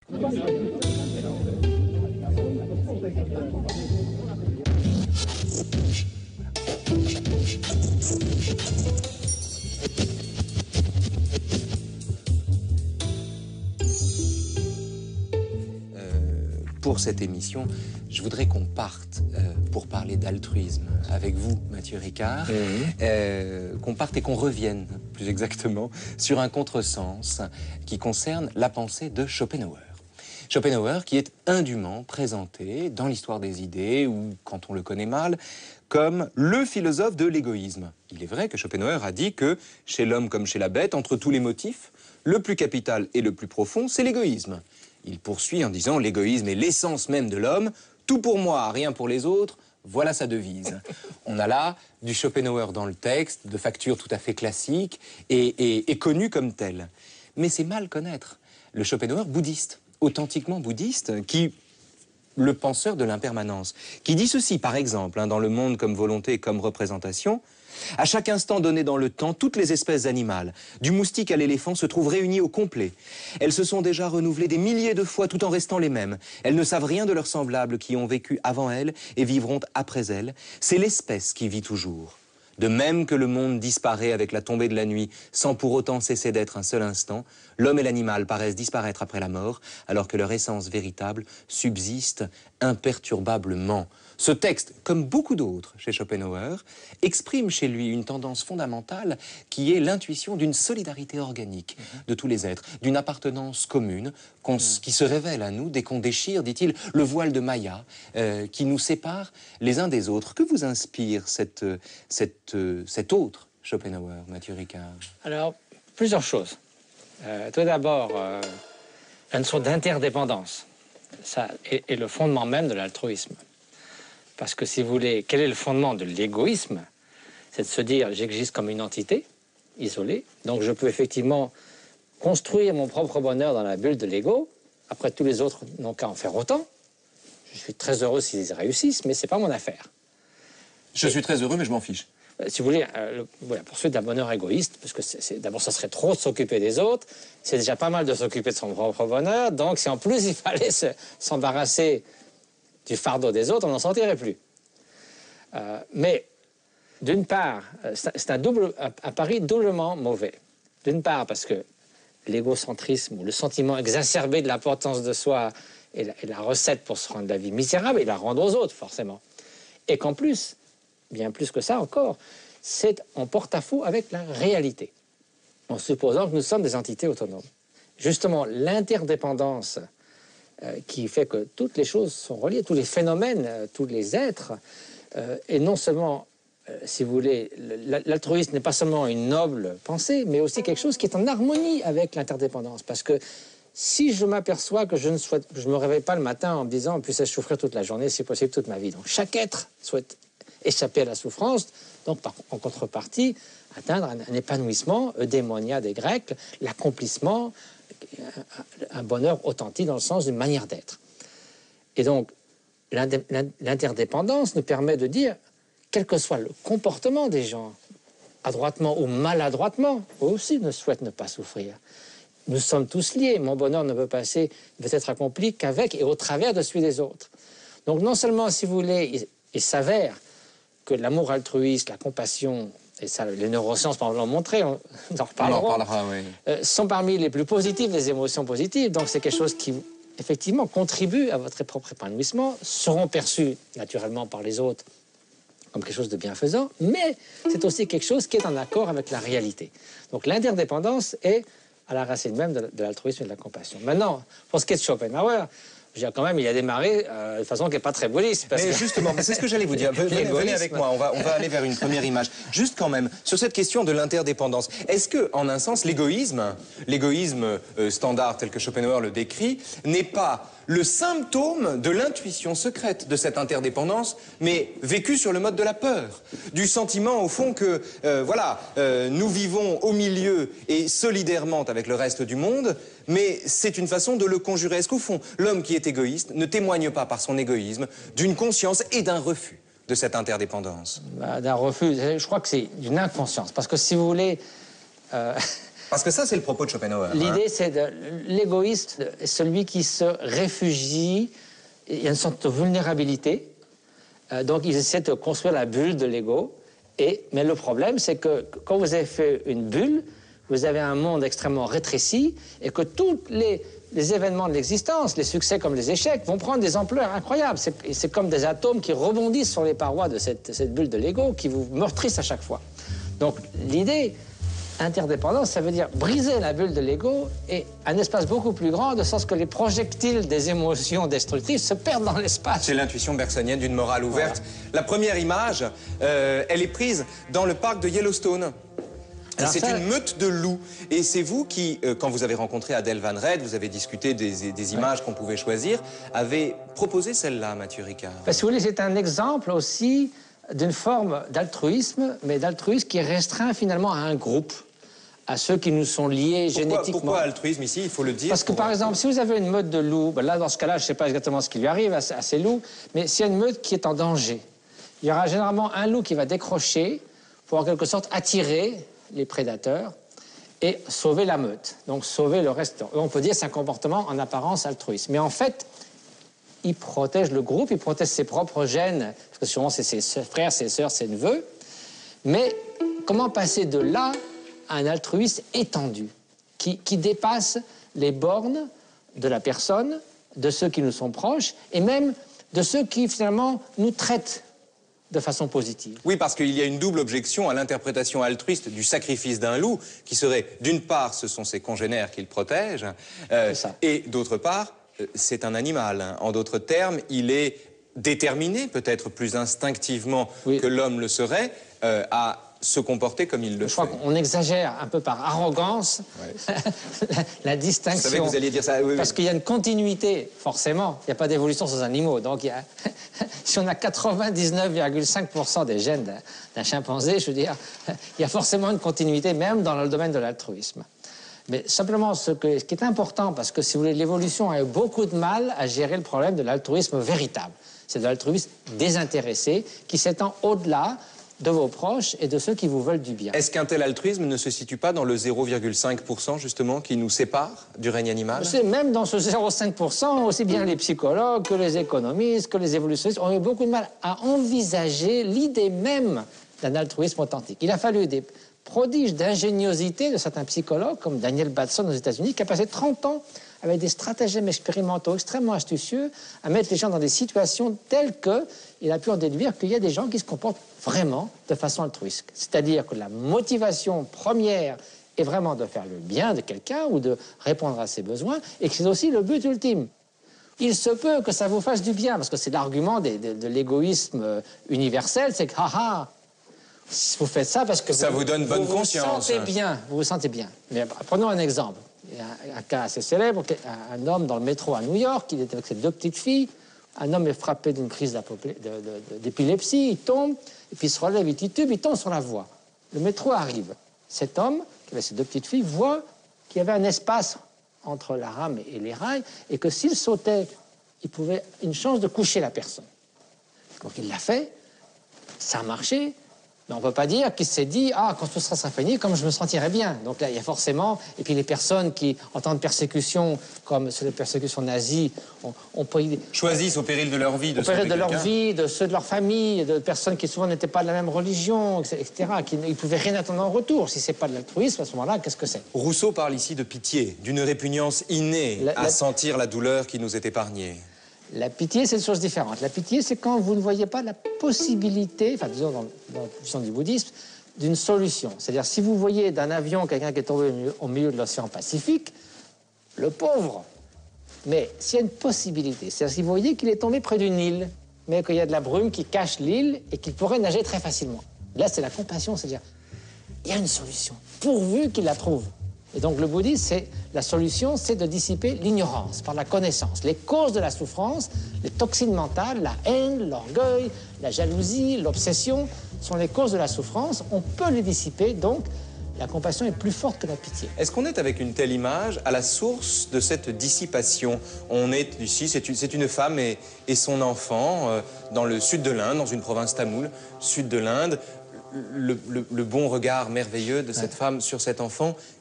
Pour cette émission, je voudrais qu'on parte pour parler d'altruisme avec vous, Mathieu Ricard, qu'on parte et qu'on revienne, plus exactement, sur un contresens qui concerne la pensée de Schopenhauer. Schopenhauer qui est indûment présenté dans l'histoire des idées, ou quand on le connaît mal, comme le philosophe de l'égoïsme. Il est vrai que Schopenhauer a dit que, chez l'homme comme chez la bête, entre tous les motifs, le plus capital et le plus profond, c'est l'égoïsme. Il poursuit en disant « L'égoïsme est l'essence même de l'homme, tout pour moi, rien pour les autres, voilà sa devise ». On a là du Schopenhauer dans le texte, de facture tout à fait classique et connu comme tel. Mais c'est mal connaître le Schopenhauer bouddhiste, authentiquement bouddhiste, le penseur de l'impermanence, qui dit ceci, par exemple, dans Le Monde comme volonté et comme représentation: à chaque instant donné dans le temps, toutes les espèces animales, du moustique à l'éléphant, se trouvent réunies au complet. Elles se sont déjà renouvelées des milliers de fois tout en restant les mêmes. Elles ne savent rien de leurs semblables qui ont vécu avant elles et vivront après elles. C'est l'espèce qui vit toujours. De même que le monde disparaît avec la tombée de la nuit sans pour autant cesser d'être un seul instant, l'homme et l'animal paraissent disparaître après la mort, alors que leur essence véritable subsiste imperturbablement. Ce texte, comme beaucoup d'autres chez Schopenhauer, exprime chez lui une tendance fondamentale qui est l'intuition d'une solidarité organique de tous les êtres, d'une appartenance commune qui se révèle à nous dès qu'on déchire, dit-il, le voile de Maya qui nous sépare les uns des autres. Que vous inspire cet autre Schopenhauer, Mathieu Ricard? Alors, plusieurs choses. Tout d'abord, une sorte d'interdépendance. Ça est le fondement même de l'altruisme. Parce que, si vous voulez, quel est le fondement de l'égoïsme? C'est de se dire, j'existe comme une entité, isolée, donc je peux effectivement construire mon propre bonheur dans la bulle de l'ego. Après, tous les autres n'ont qu'à en faire autant. Je suis très heureux s'ils réussissent, mais c'est pas mon affaire. Je suis très heureux, mais je m'en fiche. Si vous voulez, la poursuite d'un bonheur égoïste, parce que d'abord, ça serait trop de s'occuper des autres, c'est déjà pas mal de s'occuper de son propre bonheur, donc si en plus il fallait s'embarrasser du fardeau des autres, on n'en sortirait plus. Mais, d'une part, c'est un pari doublement mauvais. D'une part, parce que l'égocentrisme ou le sentiment exacerbé de l'importance de soi est la recette pour se rendre la vie misérable et la rendre aux autres, forcément. Et qu'en plus, bien plus que ça encore, c'est en porte-à-faux avec la réalité, en supposant que nous sommes des entités autonomes. Justement, l'interdépendance qui fait que toutes les choses sont reliées, tous les phénomènes, tous les êtres, et non seulement, si vous voulez, l'altruisme n'est pas seulement une noble pensée, mais aussi quelque chose qui est en harmonie avec l'interdépendance. Parce que si je m'aperçois que je ne me réveille pas le matin en me disant « puisse-je souffrir toute la journée, si possible toute ma vie », donc chaque être souhaite échapper à la souffrance, donc en contrepartie, atteindre un épanouissement, eudémonia des Grecs, l'accomplissement, un bonheur authentique dans le sens d'une manière d'être. Et donc, l'interdépendance nous permet de dire, quel que soit le comportement des gens, adroitement ou maladroitement, eux aussi ne souhaitent ne pas souffrir. Nous sommes tous liés. Mon bonheur ne peut être accompli qu'avec et au travers de celui des autres. Donc, non seulement, si vous voulez, il s'avère que l'amour altruiste, la compassion, et ça, les neurosciences l'ont montré, on en reparlera, oui. Sont parmi les plus positives des émotions positives. Donc c'est quelque chose qui, effectivement, contribue à votre propre épanouissement, seront perçus naturellement par les autres comme quelque chose de bienfaisant, mais c'est aussi quelque chose qui est en accord avec la réalité. Donc l'interdépendance est à la racine même de l'altruisme et de la compassion. Maintenant, pour ce qui est de Schopenhauer, quand même, il a démarré de façon qui n'est pas très bouddhiste. Mais justement, c'est ce que j'allais vous dire. Venez avec moi, on va aller vers une première image. Juste quand même, sur cette question de l'interdépendance, est-ce que, en un sens, l'égoïsme standard tel que Schopenhauer le décrit, n'est pas le symptôme de l'intuition secrète de cette interdépendance, mais vécue sur le mode de la peur, du sentiment, au fond, que, nous vivons au milieu et solidairement avec le reste du monde, mais c'est une façon de le conjurer. Est-ce qu'au fond, l'homme qui est égoïste ne témoigne pas par son égoïsme d'une conscience et d'un refus de cette interdépendance? D'un refus, je crois que c'est d'une inconscience, parce que si vous voulez, Parce que ça, c'est le propos de Schopenhauer. L'idée, c'est de l'égoïste, celui qui se réfugie. Il y a une sorte de vulnérabilité. Donc, ils essaient de construire la bulle de l'ego. Mais le problème, c'est que quand vous avez fait une bulle, vous avez un monde extrêmement rétréci et que tous les événements de l'existence, les succès comme les échecs, vont prendre des ampleurs incroyables. C'est comme des atomes qui rebondissent sur les parois de cette bulle de l'ego qui vous meurtrissent à chaque fois. Donc, l'idée... Interdépendance, ça veut dire briser la bulle de l'ego et un espace beaucoup plus grand, de sorte que les projectiles des émotions destructives se perdent dans l'espace. C'est l'intuition bergsonienne d'une morale ouverte. Voilà. La première image, elle est prise dans le parc de Yellowstone. C'est une meute de loups. Et c'est vous qui, quand vous avez rencontré Adèle Van Rhed, vous avez discuté des images qu'on pouvait choisir, avez proposé celle-là, Mathieu Ricard. Parce que vous voulez, c'est un exemple aussi d'une forme d'altruisme, mais d'altruisme qui est restreint finalement à un groupe, à ceux qui nous sont liés génétiquement. Pourquoi altruisme ici, il faut le dire? Parce que par exemple, si vous avez une meute de loups, ben là dans ce cas-là, je ne sais pas exactement ce qui lui arrive à ces loups, mais s'il y a une meute qui est en danger, il y aura généralement un loup qui va décrocher pour en quelque sorte attirer les prédateurs et sauver la meute, donc sauver le reste. On peut dire que c'est un comportement en apparence altruiste. Mais en fait, il protège le groupe, il protège ses propres gènes, parce que souvent c'est ses frères, ses sœurs, ses neveux. Mais comment passer de là à un altruisme étendu, qui dépasse les bornes de la personne, de ceux qui nous sont proches, et même de ceux qui finalement nous traitent de façon positive. Oui, parce qu'il y a une double objection à l'interprétation altruiste du sacrifice d'un loup, qui serait, d'une part, ce sont ses congénères qu'il protège, et d'autre part, c'est un animal. En d'autres termes, il est déterminé, peut-être plus instinctivement que l'homme le serait, à se comporter comme il le fait. Je crois qu'on exagère un peu par arrogance la distinction. Je savais que vous alliez dire ça. Oui, parce qu'il y a une continuité, forcément. Il n'y a pas d'évolution sans animaux. Donc, si on a 99,5% des gènes d'un chimpanzé, je veux dire, il y a forcément une continuité, même dans le domaine de l'altruisme. Mais simplement, ce qui est important, parce que, si vous voulez, l'évolution a eu beaucoup de mal à gérer le problème de l'altruisme véritable. C'est de l'altruisme désintéressé, qui s'étend au-delà de vos proches et de ceux qui vous veulent du bien. Est-ce qu'un tel altruisme ne se situe pas dans le 0,5% justement qui nous sépare du règne animal? Même dans ce 0,5%, aussi bien les psychologues que les économistes, que les évolutionnistes ont eu beaucoup de mal à envisager l'idée même d'un altruisme authentique. Il a fallu des prodiges d'ingéniosité de certains psychologues, comme Daniel Batson aux États-Unis, qui a passé 30 ans avec des stratagèmes expérimentaux extrêmement astucieux à mettre les gens dans des situations telles qu'il a pu en déduire qu'il y a des gens qui se comportent vraiment de façon altruiste. C'est-à-dire que la motivation première est vraiment de faire le bien de quelqu'un ou de répondre à ses besoins, et que c'est aussi le but ultime. Il se peut que ça vous fasse du bien, parce que c'est l'argument de l'égoïsme universel, c'est que, vous faites ça parce que ça vous donne bonne conscience. Vous vous sentez bien. Mais prenons un exemple. Il y a un cas assez célèbre, un homme dans le métro à New York, il était avec ses deux petites filles. Un homme est frappé d'une crise d'épilepsie, il tombe, et puis il se relève, il titube, il tombe sur la voie. Le métro arrive. Cet homme, qui avait ses deux petites filles, voit qu'il y avait un espace entre la rame et les rails, et que s'il sautait, il pouvait une chance de coucher la personne. Donc il l'a fait, ça a marché. Mais on ne peut pas dire qu'il s'est dit « Ah, quand tout sera fini, comme je me sentirai bien ». Donc là, il y a forcément... Et puis les personnes qui, en temps de persécution, comme sur les persécutions nazies, choisissent au péril de leur vie de sauver quelqu'un. Au péril de leur vie, de ceux de leur famille, de personnes qui souvent n'étaient pas de la même religion, etc., qui ne pouvaient rien attendre en retour. Si ce n'est pas de l'altruisme, à ce moment-là, qu'est-ce que c'est? Rousseau parle ici de pitié, d'une répugnance innée à sentir la douleur qui nous est épargnée. La pitié, c'est une chose différente. La pitié, c'est quand vous ne voyez pas la possibilité, enfin, disons, dans la position du bouddhisme, d'une solution. C'est-à-dire, si vous voyez d'un avion quelqu'un qui est tombé au milieu de l'océan Pacifique, le pauvre. Mais s'il y a une possibilité, c'est-à-dire si vous voyez qu'il est tombé près d'une île, mais qu'il y a de la brume qui cache l'île et qu'il pourrait nager très facilement. Là, c'est la compassion, c'est-à-dire, il y a une solution, pourvu qu'il la trouve. Et donc le bouddhisme, la solution, c'est de dissiper l'ignorance par la connaissance. Les causes de la souffrance, les toxines mentales, la haine, l'orgueil, la jalousie, l'obsession, sont les causes de la souffrance. On peut les dissiper, donc la compassion est plus forte que la pitié. Est-ce qu'on est avec une telle image à la source de cette dissipation? On est ici, c'est une femme et son enfant dans le sud de l'Inde, dans une province tamoule, sud de l'Inde. Le bon regard merveilleux de cette femme sur cet enfant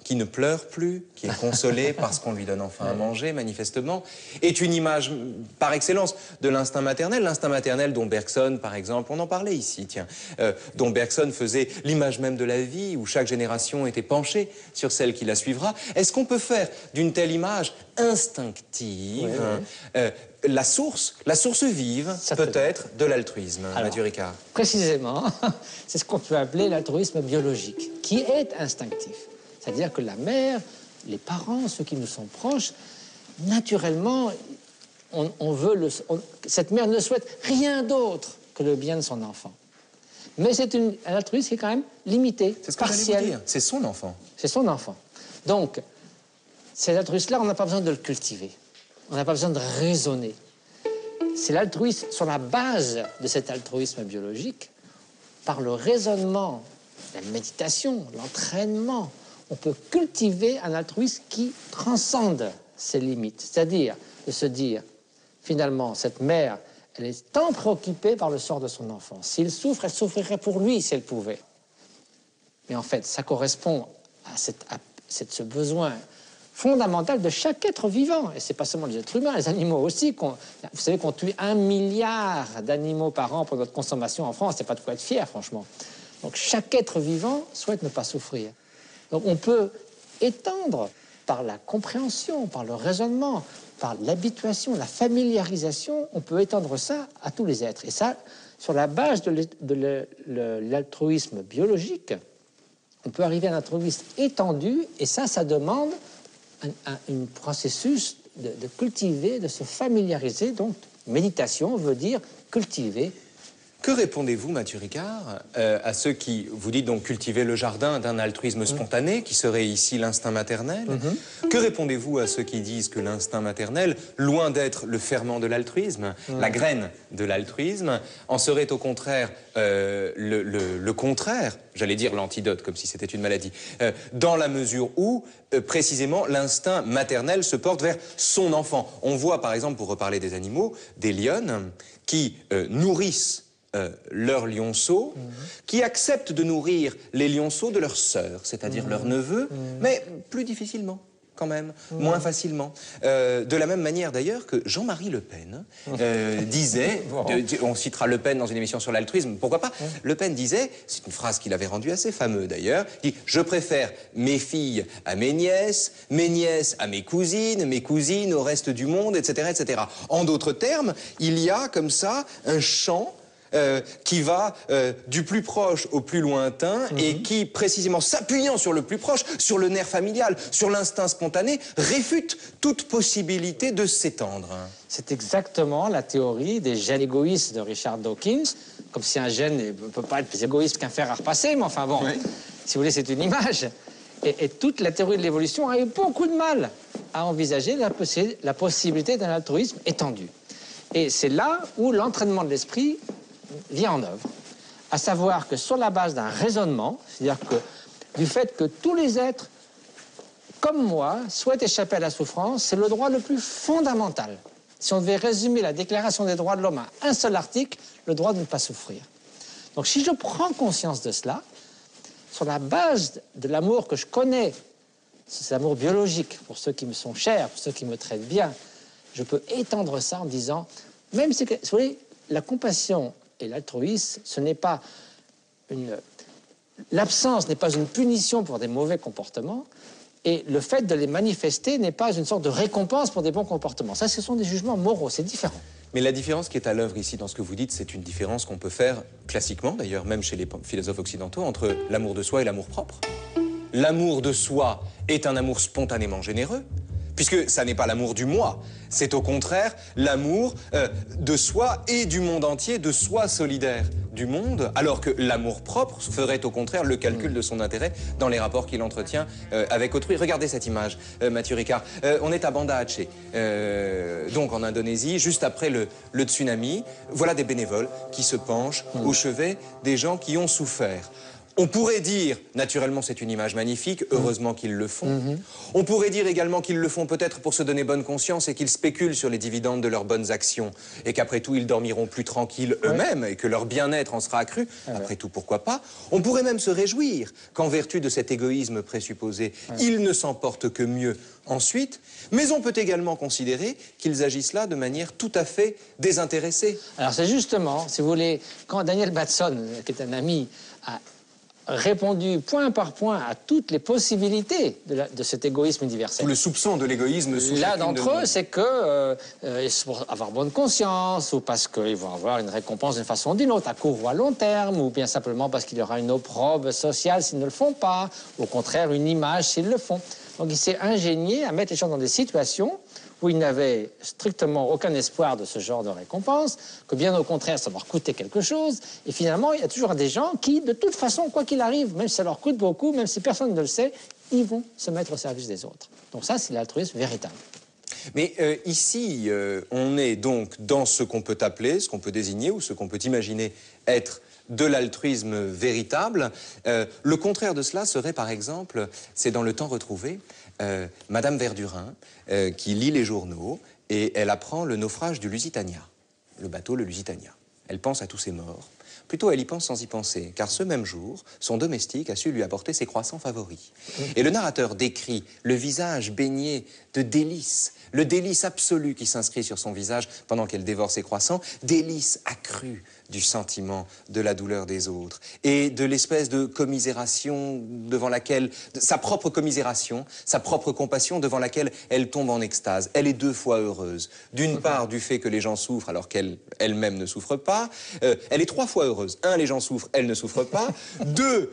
qui ne pleure plus, qui est consolé parce qu'on lui donne enfin à manger, manifestement, est une image par excellence de l'instinct maternel. L'instinct maternel dont Bergson, par exemple, on en parlait ici, tiens, dont Bergson faisait l'image même de la vie, où chaque génération était penchée sur celle qui la suivra. Est-ce qu'on peut faire d'une telle image instinctive la source vive, peut-être, de l'altruisme, Mathieu Ricard? Précisément, c'est ce qu'on peut appeler l'altruisme biologique, qui est instinctif. C'est-à-dire que la mère, les parents, ceux qui nous sont proches, naturellement, cette mère ne souhaite rien d'autre que le bien de son enfant. Mais c'est un altruisme qui est quand même limité, c'est ce que j'allais vous dire. C'est son enfant. C'est son enfant. Donc, cet altruisme-là, on n'a pas besoin de le cultiver. On n'a pas besoin de raisonner. C'est l'altruisme, sur la base de cet altruisme biologique, par le raisonnement, la méditation, l'entraînement, on peut cultiver un altruisme qui transcende ses limites. C'est-à-dire de se dire, finalement, cette mère, elle est tant préoccupée par le sort de son enfant. S'il souffre, elle souffrirait pour lui si elle pouvait. Mais en fait, ça correspond à ce besoin fondamental de chaque être vivant. Et c'est pas seulement les êtres humains, les animaux aussi. Vous savez qu'on tue 1 milliard d'animaux par an pour notre consommation en France. C'est pas de quoi être fier, franchement. Donc chaque être vivant souhaite ne pas souffrir. Donc on peut étendre par la compréhension, par le raisonnement, par l'habituation, la familiarisation, on peut étendre ça à tous les êtres. Et ça, sur la base de l'altruisme biologique, on peut arriver à un altruisme étendu, et ça demande un processus de cultiver, de se familiariser. Donc, méditation veut dire cultiver. Que répondez-vous, Mathieu Ricard, à ceux qui, vous dites donc, cultiver le jardin d'un altruisme spontané, qui serait ici l'instinct maternel? Que répondez-vous à ceux qui disent que l'instinct maternel, loin d'être le ferment de l'altruisme, la graine de l'altruisme, en serait au contraire le contraire, j'allais dire l'antidote, comme si c'était une maladie, dans la mesure où, précisément, l'instinct maternel se porte vers son enfant. On voit, par exemple, pour reparler des animaux, des lionnes qui nourrissent leurs lionceaux, qui acceptent de nourrir les lionceaux de leurs sœurs, c'est-à-dire leurs neveux, mais plus difficilement, quand même, moins facilement. De la même manière, d'ailleurs, que Jean-Marie Le Pen disait, on citera Le Pen dans une émission sur l'altruisme, pourquoi pas, Le Pen disait, c'est une phrase qu'il avait rendue assez fameuse d'ailleurs, il dit « Je préfère mes filles à mes nièces à mes cousines au reste du monde, etc. etc. » En d'autres termes, il y a comme ça un champ qui va du plus proche au plus lointain et qui, précisément s'appuyant sur le plus proche, sur le nerf familial, sur l'instinct spontané, réfute toute possibilité de s'étendre. C'est exactement la théorie des gènes égoïstes de Richard Dawkins, comme si un gène ne peut pas être plus égoïste qu'un fer à repasser, mais enfin bon, si vous voulez, c'est une image. Et toute la théorie de l'évolution a eu beaucoup de mal à envisager la possibilité d'un altruisme étendu. Et c'est là où l'entraînement de l'esprit vient en œuvre, à savoir que sur la base d'un raisonnement, c'est-à-dire que du fait que tous les êtres, comme moi, souhaitent échapper à la souffrance, c'est le droit le plus fondamental. Si on devait résumer la Déclaration des droits de l'homme à un seul article, le droit de ne pas souffrir. Donc si je prends conscience de cela, sur la base de l'amour que je connais, c'est l'amour biologique, pour ceux qui me sont chers, pour ceux qui me traitent bien, je peux étendre ça en disant, même si, vous voyez, la compassion et l'altruisme, ce n'est pas l'absence n'est pas une punition pour des mauvais comportements, et le fait de les manifester n'est pas une sorte de récompense pour des bons comportements. Ça, ce sont des jugements moraux, c'est différent. Mais la différence qui est à l'œuvre ici dans ce que vous dites, c'est une différence qu'on peut faire classiquement, d'ailleurs, même chez les philosophes occidentaux, entre l'amour de soi et l'amour propre. L'amour de soi est un amour spontanément généreux, puisque ça n'est pas l'amour du moi, c'est au contraire l'amour de soi et du monde entier, de soi solidaire du monde, alors que l'amour propre ferait au contraire le calcul de son intérêt dans les rapports qu'il entretient avec autrui. Regardez cette image, Mathieu Ricard. On est à Banda Aceh, donc en Indonésie, juste après le tsunami. Voilà des bénévoles qui se penchent au chevet des gens qui ont souffert. On pourrait dire, naturellement c'est une image magnifique, heureusement qu'ils le font. On pourrait dire également qu'ils le font peut-être pour se donner bonne conscience et qu'ils spéculent sur les dividendes de leurs bonnes actions et qu'après tout ils dormiront plus tranquilles eux-mêmes et que leur bien-être en sera accru. Après tout, pourquoi pas? On pourrait même se réjouir qu'en vertu de cet égoïsme présupposé, ils ne s'en portent que mieux ensuite. Mais on peut également considérer qu'ils agissent là de manière tout à fait désintéressée. Alors c'est justement, si vous voulez, quand Daniel Batson, qui est un ami, a répondu point par point à toutes les possibilités de cet égoïsme universel. Tout le soupçon de l'égoïsme sous L'un chacune d'entre de eux, c'est que pour avoir bonne conscience, ou parce qu'ils vont avoir une récompense d'une façon ou d'une autre, à court ou à long terme, ou bien simplement parce qu'il y aura une opprobre sociale s'ils ne le font pas, au contraire une image s'ils le font. Donc il s'est ingénié à mettre les gens dans des situations où il n'avait strictement aucun espoir de ce genre de récompense, que bien au contraire, ça leur coûtait quelque chose. Et finalement, il y a toujours des gens qui, de toute façon, quoi qu'il arrive, même si ça leur coûte beaucoup, même si personne ne le sait, ils vont se mettre au service des autres. Donc ça, c'est l'altruisme véritable. Mais ici, on est donc dans ce qu'on peut appeler, ce qu'on peut désigner ou ce qu'on peut imaginer être de l'altruisme véritable. Le contraire de cela serait, par exemple, c'est dans Le Temps retrouvé, Madame Verdurin, qui lit les journaux et elle apprend le naufrage du Lusitania, le bateau le Lusitania. Elle pense à tous ces morts. Plutôt, elle y pense sans y penser, car ce même jour, son domestique a su lui apporter ses croissants favoris. Et le narrateur décrit le visage baigné de délices, le délice absolu qui s'inscrit sur son visage pendant qu'elle dévore ses croissants, délice accrue du sentiment de la douleur des autres et de l'espèce de commisération devant laquelle, sa propre commisération, sa propre compassion devant laquelle elle tombe en extase. Elle est deux fois heureuse. D'une part, du fait que les gens souffrent alors qu'elle-même ne souffre pas. Elle est trois fois heureuse. Un, les gens souffrent, elle ne souffre pas. Deux,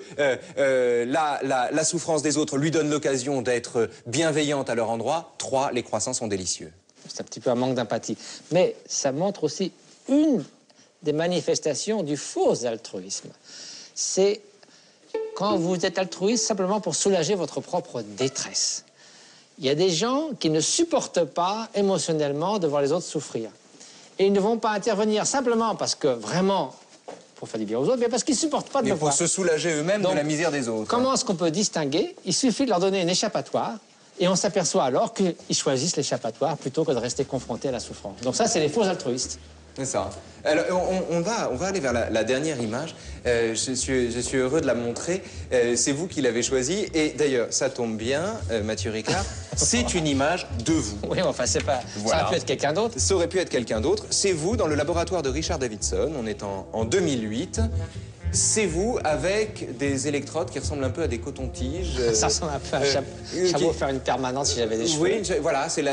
la souffrance des autres lui donne l'occasion d'être bienveillante à leur endroit. Trois, les croissants sont délicieux. C'est un petit peu un manque d'empathie. Mais ça montre aussi une des manifestations du faux altruisme. C'est quand vous êtes altruiste simplement pour soulager votre propre détresse. Il y a des gens qui ne supportent pas émotionnellement de voir les autres souffrir. Et ils ne vont pas intervenir simplement parce que vraiment, pour faire du bien aux autres, mais parce qu'ils ne supportent pas de le voir. Mais pour se soulager eux-mêmes de la misère des autres. Comment est-ce qu'on peut distinguer? Il suffit de leur donner une échappatoire et on s'aperçoit alors qu'ils choisissent l'échappatoire plutôt que de rester confrontés à la souffrance. Donc ça, c'est les faux altruistes. C'est ça. Alors, on va aller vers la dernière image. Je suis heureux de la montrer. C'est vous qui l'avez choisie. Et d'ailleurs, ça tombe bien, Mathieu Ricard, c'est une image de vous. Oui, enfin, c'est pas... Voilà. Ça aurait pu être quelqu'un d'autre. Ça aurait pu être quelqu'un d'autre. C'est vous, dans le laboratoire de Richard Davidson. On est en 2008. C'est vous avec des électrodes qui ressemblent un peu à des cotons-tiges. Ça ressemble un peu à un chapeau faire une permanente si j'avais des cheveux. Oui, voilà, c'est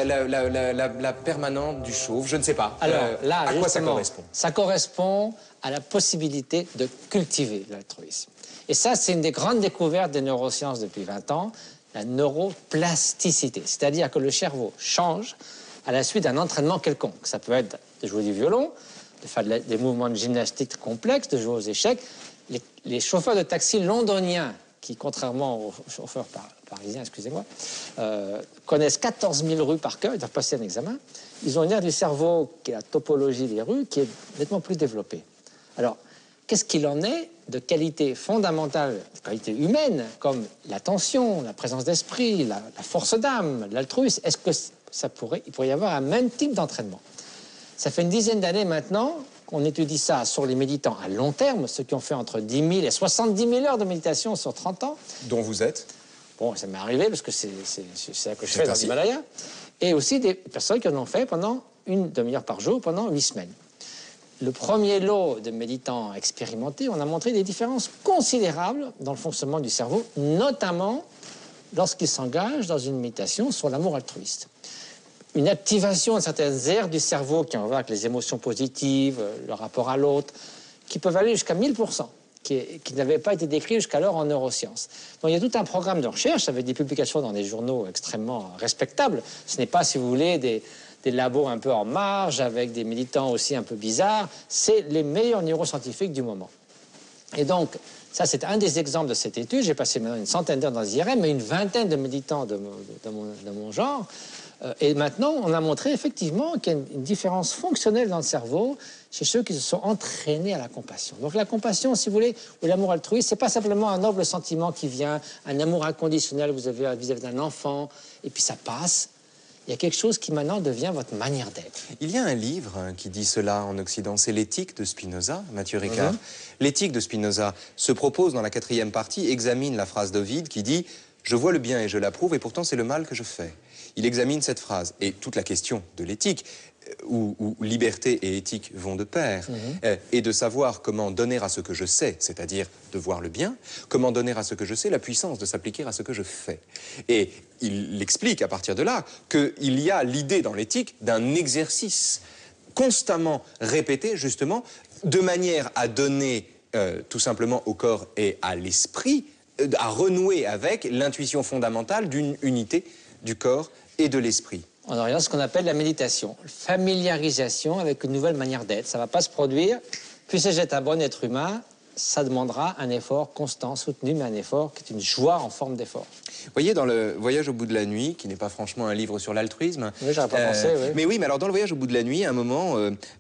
la permanente du chauve, je ne sais pas. Alors là, à quoi ça correspond? Ça correspond à la possibilité de cultiver l'altruisme. Et ça, c'est une des grandes découvertes des neurosciences depuis 20 ans, la neuroplasticité. C'est-à-dire que le cerveau change à la suite d'un entraînement quelconque. Ça peut être de jouer du violon, de faire des mouvements de gymnastique complexes, de jouer aux échecs. Les chauffeurs de taxi londoniens, qui, contrairement aux chauffeurs parisiens, excusez-moi, connaissent 14 000 rues par cœur, ils doivent passer un examen, ils ont une aire du cerveau, qui est la topologie des rues, qui est nettement plus développée. Alors, qu'est-ce qu'il en est de qualités fondamentales, de qualités humaines, comme l'attention, la présence d'esprit, la force d'âme, l'altruisme? Est-ce que il pourrait y avoir un même type d'entraînement? Ça fait une dizaine d'années maintenant qu'on étudie ça sur les méditants à long terme, ceux qui ont fait entre 10 000 et 70 000 heures de méditation sur 30 ans. Dont vous êtes? Bon, ça m'est arrivé parce que c'est ça que je fais dans l'Himalaya. Et aussi des personnes qui en ont fait pendant une demi-heure par jour, pendant 8 semaines. Le premier lot de méditants expérimentés, on a montré des différences considérables dans le fonctionnement du cerveau, notamment lorsqu'ils s'engagent dans une méditation sur l'amour altruiste. Une activation de certaines aires du cerveau qui ont à voir avec les émotions positives, le rapport à l'autre, qui peuvent aller jusqu'à 1000%, qui n'avaient pas été décrits jusqu'alors en neurosciences. Donc il y a tout un programme de recherche avec des publications dans des journaux extrêmement respectables. Ce n'est pas, si vous voulez, des labos un peu en marge, avec des militants aussi un peu bizarres. C'est les meilleurs neuroscientifiques du moment. Et donc, ça, c'est un des exemples de cette étude. J'ai passé maintenant une centaine d'heures dans l'IRM, mais une vingtaine de militants de mon genre Et maintenant, on a montré effectivement qu'il y a une différence fonctionnelle dans le cerveau chez ceux qui se sont entraînés à la compassion. Donc la compassion, si vous voulez, ou l'amour altruiste, c'est pas simplement un noble sentiment qui vient, un amour inconditionnel, vous avez vis-à-vis d'un enfant, et puis ça passe. Il y a quelque chose qui maintenant devient votre manière d'être. Il y a un livre qui dit cela en Occident, c'est l'éthique de Spinoza, Mathieu Ricard. L'éthique de Spinoza se propose dans la 4e partie, examine la phrase d'Ovide qui dit « Je vois le bien et je l'approuve et pourtant c'est le mal que je fais ». Il examine cette phrase et toute la question de l'éthique, où liberté et éthique vont de pair, et de savoir comment donner à ce que je sais, c'est-à-dire de voir le bien, comment donner à ce que je sais la puissance de s'appliquer à ce que je fais. Et il explique à partir de là qu'il y a l'idée dans l'éthique d'un exercice constamment répété, justement, de manière à donner tout simplement au corps et à l'esprit, à renouer avec l'intuition fondamentale d'une unité du corps et de l'esprit. On a ce qu'on appelle la méditation, familiarisation avec une nouvelle manière d'être. Ça ne va pas se produire, puisque j'être un bon être humain, ça demandera un effort constant, soutenu, mais un effort qui est une joie en forme d'effort. Vous voyez, dans le Voyage au bout de la nuit, qui n'est pas franchement un livre sur l'altruisme... Oui, j'aurais pas pensé, oui. Mais oui, mais alors dans le Voyage au bout de la nuit, à un moment,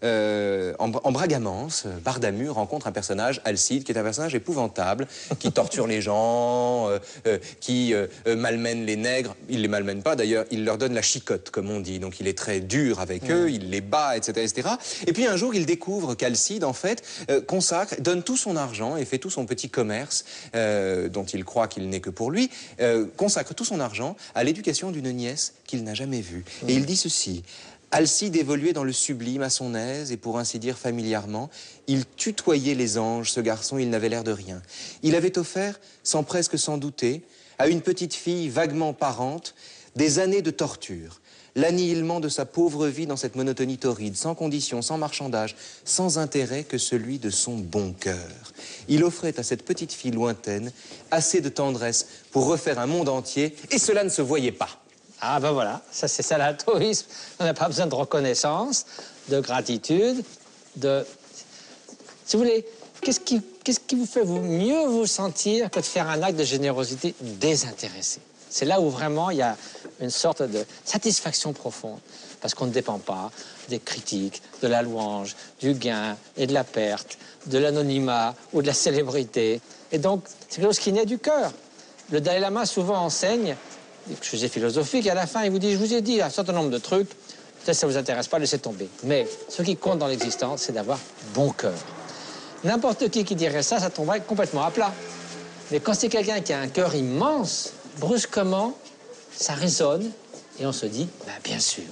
en Bragamance, Bardamu rencontre un personnage, Alcide, qui est un personnage épouvantable, qui torture les gens, qui malmène les nègres. Il les malmène pas, d'ailleurs, il leur donne la chicotte, comme on dit. Donc il est très dur avec eux, il les bat, etc., etc. Et puis un jour, il découvre qu'Alcide, en fait, donne tout son argent et fait tout son petit commerce, dont il croit qu'il n'est que pour lui, consacre tout son argent à l'éducation d'une nièce qu'il n'a jamais vue. Et il dit ceci: Alcide évoluait dans le sublime à son aise et pour ainsi dire familièrement. Il tutoyait les anges, ce garçon, il n'avait l'air de rien. Il avait offert, sans presque s'en douter, à une petite fille vaguement parente, des années de torture. L'annihilement de sa pauvre vie dans cette monotonie torride, sans condition, sans marchandage, sans intérêt que celui de son bon cœur. Il offrait à cette petite fille lointaine assez de tendresse pour refaire un monde entier, et cela ne se voyait pas. Ah ben voilà, ça c'est ça l'altruisme. On n'a pas besoin de reconnaissance, de gratitude, de... Si vous voulez, qu'est-ce qui vous fait mieux vous sentir que de faire un acte de générosité désintéressé? C'est là où vraiment il y a une sorte de satisfaction profonde, parce qu'on ne dépend pas des critiques, de la louange, du gain et de la perte, de l'anonymat ou de la célébrité. Et donc, c'est quelque chose qui naît du cœur. Le Dalai Lama souvent enseigne, je suis philosophique, et à la fin, il vous dit, je vous ai dit un certain nombre de trucs, peut-être ça ne vous intéresse pas, laissez tomber. Mais ce qui compte dans l'existence, c'est d'avoir bon cœur. N'importe qui dirait ça, ça tomberait complètement à plat. Mais quand c'est quelqu'un qui a un cœur immense, brusquement, ça résonne et on se dit, bah, bien sûr,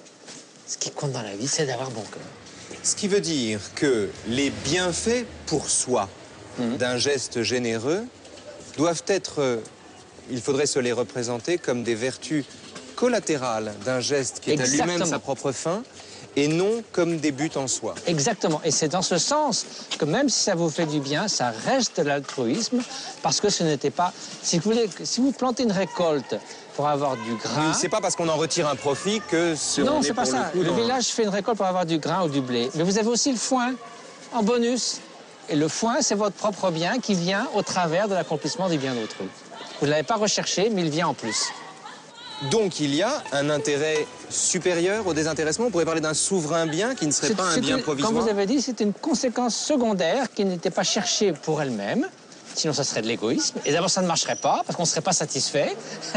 ce qui compte dans la vie, c'est d'avoir bon cœur. Ce qui veut dire que les bienfaits pour soi d'un geste généreux doivent être, il faudrait se les représenter comme des vertus collatérales d'un geste qui est à lui-même sa propre fin, et non comme des buts en soi. Exactement. Et c'est dans ce sens que même si ça vous fait du bien, ça reste de l'altruisme, parce que ce n'était pas... Si vous voulez, si vous plantez une récolte pour avoir du grain... C'est pas parce qu'on en retire un profit que... Non, c'est pas ça. Le village fait une récolte pour avoir du grain ou du blé. Mais vous avez aussi le foin en bonus. Et le foin, c'est votre propre bien qui vient au travers de l'accomplissement du bien d'autrui. Vous ne l'avez pas recherché, mais il vient en plus. Donc il y a un intérêt supérieur au désintéressement. On pourrait parler d'un souverain bien qui ne serait pas un bien provisoire. Comme vous avez dit, c'est une conséquence secondaire qui n'était pas cherchée pour elle-même. Sinon, ça serait de l'égoïsme. Et d'abord, ça ne marcherait pas, parce qu'on ne serait pas satisfait.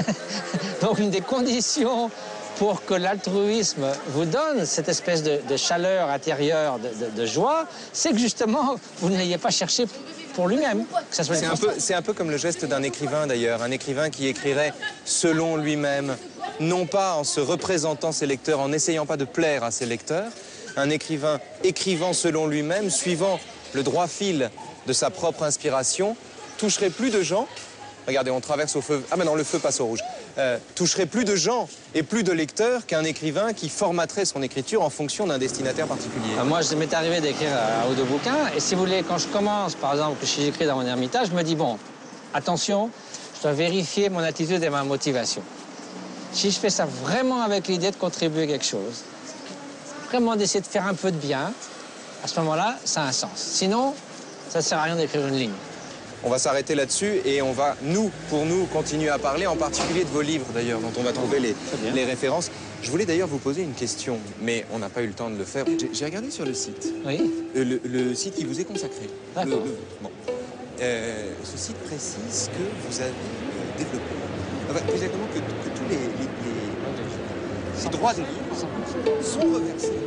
Donc, une des conditions pour que l'altruisme vous donne cette espèce de chaleur intérieure, de joie, c'est que justement, vous ne l'ayez pas cherché pour lui-même. C'est un peu comme le geste d'un écrivain, d'ailleurs. Un écrivain qui écrirait selon lui-même, non pas en se représentant ses lecteurs, en n'essayant pas de plaire à ses lecteurs. Un écrivain écrivant selon lui-même, suivant le droit fil de sa propre inspiration, toucherait plus de gens. Regardez, on traverse au feu. Ah, maintenant, le feu passe au rouge. Toucherait plus de gens et plus de lecteurs qu'un écrivain qui formaterait son écriture en fonction d'un destinataire particulier. Moi, il m'est arrivé d'écrire un ou deux bouquins. Et si vous voulez, quand je commence, par exemple, si j'écris dans mon ermitage, je me dis, bon, attention, je dois vérifier mon attitude et ma motivation. Si je fais ça vraiment avec l'idée de contribuer à quelque chose, vraiment d'essayer de faire un peu de bien, à ce moment-là, ça a un sens. Sinon, ça ne sert à rien d'écrire une ligne. On va s'arrêter là-dessus et on va, pour nous, continuer à parler, en particulier de vos livres d'ailleurs, dont on va trouver les références. Je voulais d'ailleurs vous poser une question, mais on n'a pas eu le temps de le faire. J'ai regardé sur le site. Oui. Le site qui vous est consacré. D'accord. Bon. Ce site précise que vous avez développé, enfin, plus exactement que tous les droits de livre sont reversés.